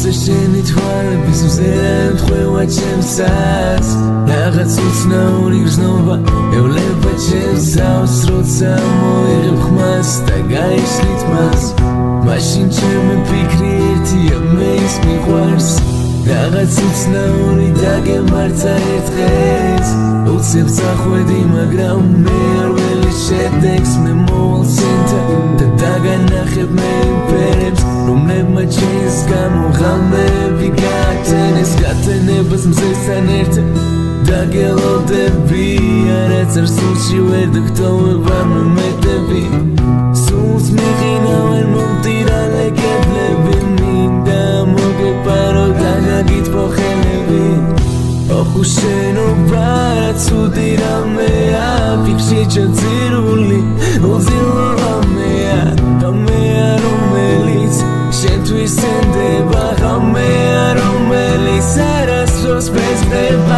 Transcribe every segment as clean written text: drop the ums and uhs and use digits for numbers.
როცა შენი თვალების მზერა ემთხვევა ჩემს ას რაღაც უცნაური გრძნობა ევლება ჩემს თავს როცა მოიღებ ხმას და გაიშლით მას მაშინ ჩემი ფიქრი ერთია მე ის მიყვარს რაღაც უცნაური დაგემართა ერთ დღეს უცებ წახვედი მაგრამ მე არ ველი შედეგს მე მოვცენთა და დაგანახებ მე იმპერებს რომლებმა ჩვენს გამო ღამეები გაათენეს გათენებას მზესთან ერთად დაგელოდები არაცარ სულში ვერ დაგტოვებ არ მომეტები სულს მიყინავენ მომტირალე კედლები მინდა მოგეპარო და გაგითბო ხელები ოხუ შენობა რა ცუდი რამეა ფიქრში ჩაძირული უძილო რამეა რამეა რომელიც შენთვის ენდება რამეა რომელიც არასდროს ბეზდება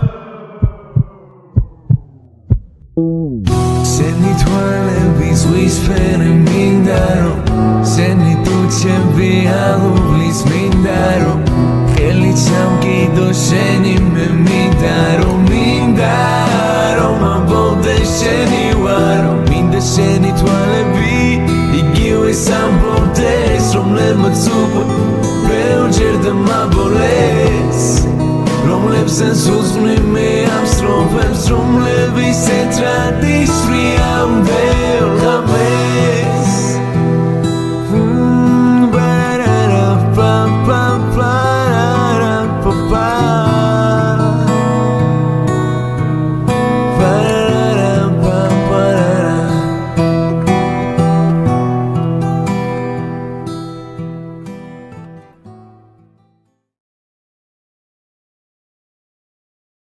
შენი თვალები ზღვის ფერი მინდა რომ შენი ტუჩები ალუბლის მინდა რომ ხელი ჩამკიდო შენი მე მინდა რომ ამბობდე შენი ვარო მინდა შენი თვალები იგივე სამბობდეს რომლებმაც უკვე ბევრჯერ დამაბოლეს რომლებსაც უძვნი მე ამ სტროფებს რომლების ცენტრად ისვრიამ ბევრ ღამეს